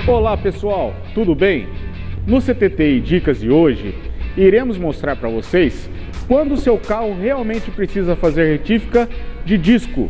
Olá pessoal, tudo bem? No CTTI Dicas de hoje, iremos mostrar para vocês quando o seu carro realmente precisa fazer retífica de disco.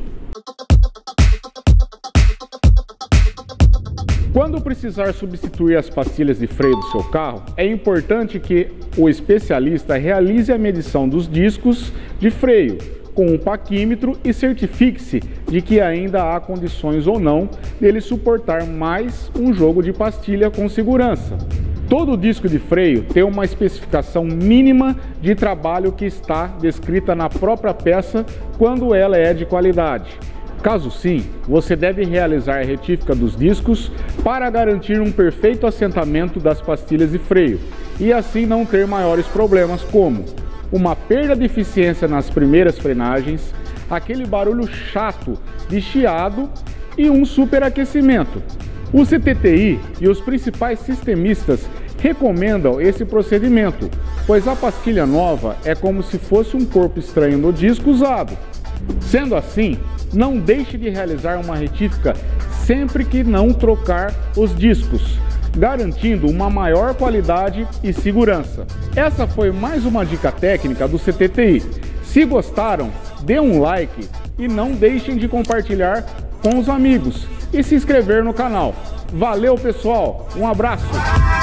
Quando precisar substituir as pastilhas de freio do seu carro, é importante que o especialista realize a medição dos discos de freio com um paquímetro e certifique-se de que ainda há condições ou não dele suportar mais um jogo de pastilha com segurança. Todo disco de freio tem uma especificação mínima de trabalho que está descrita na própria peça quando ela é de qualidade. Caso sim, você deve realizar a retífica dos discos para garantir um perfeito assentamento das pastilhas de freio e assim não ter maiores problemas como uma perda de eficiência nas primeiras frenagens, aquele barulho chato de chiado e um superaquecimento. O CTTI e os principais sistemistas recomendam esse procedimento, pois a pastilha nova é como se fosse um corpo estranho no disco usado. Sendo assim, não deixe de realizar uma retífica sempre que não trocar os discos, garantindo uma maior qualidade e segurança. Essa foi mais uma dica técnica do CTTI. Se gostaram, dê um like e não deixem de compartilhar com os amigos e se inscrever no canal. Valeu pessoal, um abraço!